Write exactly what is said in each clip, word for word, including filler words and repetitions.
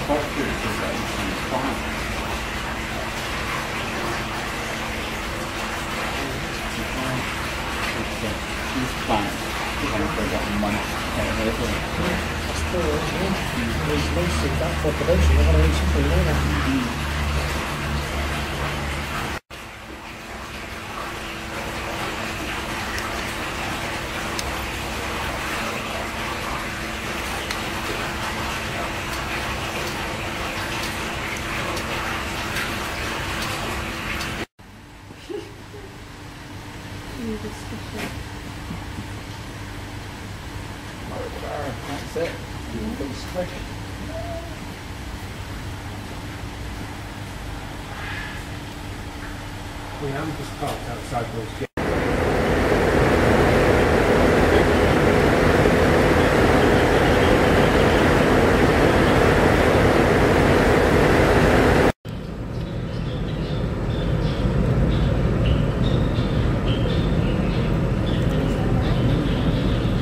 for production, they're going to eat something, don't they? That's it. We haven't just parked outside those gates.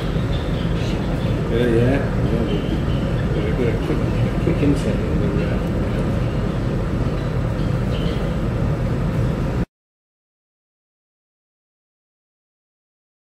Yeah, yeah. Got a quick, quick insect in the uh,